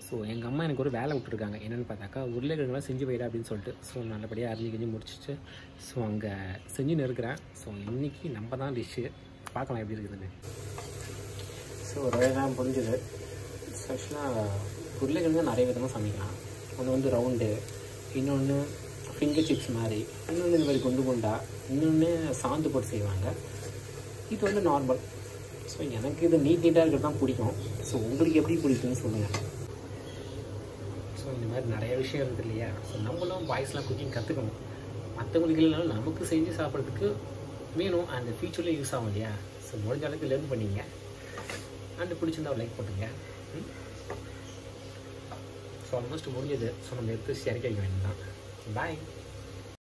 So எங்கள் அம்மா எனக்கு ஒரு வேலை விட்டுருக்காங்க. என்னென்னு பார்த்தாக்கா உருளைக்கிழங்குலாம் செஞ்சு வைடா அப்படின்னு சொல்லிட்டு. ஸோ நல்லபடியாக அரிஞ்சு முடிச்சுட்டு ஸோ அங்கே செஞ்சுன்னு இருக்கிறேன். ஸோ இன்றைக்கி நம்ம தான் டிஷ்ஷு பார்க்கலாம் எப்படி இருக்குதுன்னு. ஸோ ஒரு வேலைலாம் புரிஞ்சுது. ஸோ ஆக்சுவலாக உருளைக்கிழங்கு நிறைய விதமாக சமைக்கலாம். ஒன்று வந்து ரவுண்டு, இன்னொன்று ஃபிங்கர் சிப்ஸ் மாதிரி, இன்னொன்று இது மாதிரி குண்டு குண்டா, இன்னொன்று சாந்து போட்டு செய்வாங்க. இது வந்து நார்மல். ஸோ எனக்கு இது நீட்டாக இருக்கிறது தான் பிடிக்கும். ஸோ உங்களுக்கு எப்படி பிடிக்குன்னு சொல்லுங்கள். ஸோ இந்த மாதிரி நிறைய விஷயம் இருக்குது இல்லையா. ஸோ நம்மளும் பாய்ஸ்லாம் குக்கிங் கற்றுக்கணும். மற்றவங்களுக்கு இல்லைனாலும் நமக்கு செஞ்சு சாப்பிட்றதுக்கு வேணும். அந்த ஃபியூச்சரில் யூஸ் ஆகும் இல்லையா. ஸோ முடிஞ்ச அளவுக்கு லேர்ன் பண்ணிங்க. அண்ட் பிடிச்சிருந்தா ஒரு லைக் போட்டுங்க. ஸோ ஆல்மோஸ்ட் முடிஞ்சது. ஸோ நம்ம எடுத்து ஷேர் வைக்க வேண்டியது தான். பாய்.